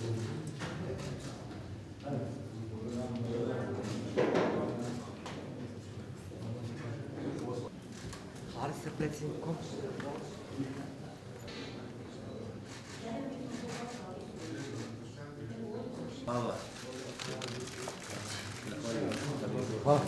Hvala se, predsjedniku. Hvala. Hvala.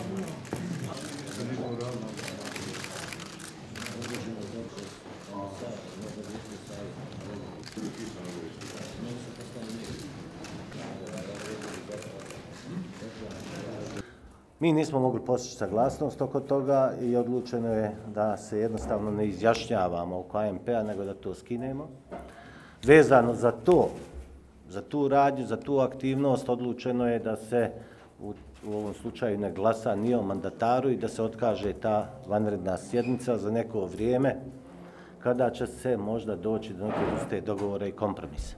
Mi nismo mogli postići saglasnost oko toga i odlučeno je da se jednostavno ne izjašnjavamo oko ANP-a, nego da to skinemo. Vezano za to, za tu radnju, za tu aktivnost, odlučeno je da se u ovom slučaju ne glasa ni o mandataru i da se otkaže ta vanredna sjednica za neko vrijeme kada će se možda doći do neke vrste dogovora i kompromisa.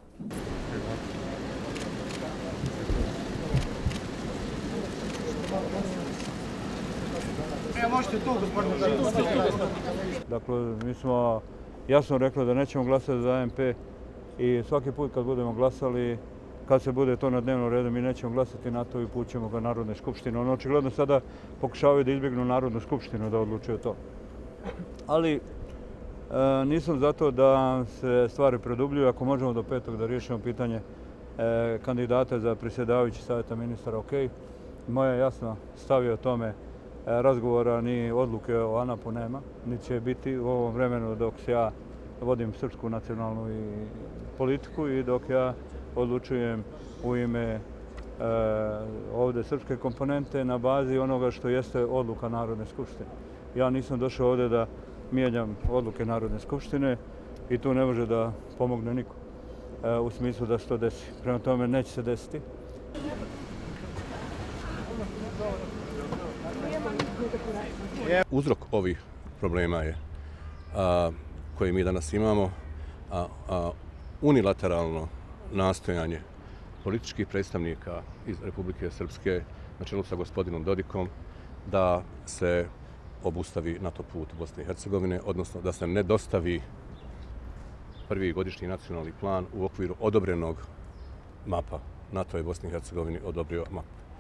Dakle, mi smo jasno rekli da nećemo glasati za ANP i svaki put kad budemo glasali, kad se bude to na dnevnom redu, mi nećemo glasati na to i upućujemo ga Narodnoj skupštini. Ono očigledno sada pokušavaju da izbjegnu Narodnu skupštinu da odlučuje to. Ali nisam za to da se stvari produbljuju. Ako možemo do 5. da riješimo pitanje kandidata za predsjedavajući savjeta ministara, ok. Moja jasna stav je o tome. Razgovora ni odluke o ANAP-u nema, niti će biti u ovom vremenu dok se ja vodim srpsku nacionalnu i politiku i dok ja odlučujem u ime ovdje srpske komponente na bazi onoga što jeste odluka Narodne skupštine. Ja nisam došao ovdje da mijenjam odluke Narodne skupštine i tu ne može da pomogne niko u smislu da se to desi. Prema tome neće se desiti. Uzrok ovih problema je koje mi danas imamo unilateralno nastojanje političkih predstavnika iz Republike Srpske na čelu sa gospodinom Dodikom da se obustavi NATO put Bosne i Hercegovine, odnosno da se ne dostavi prvi godišnji nacionalni plan u okviru odobrenog mapa. NATO je Bosni i Hercegovini odobrio mapu.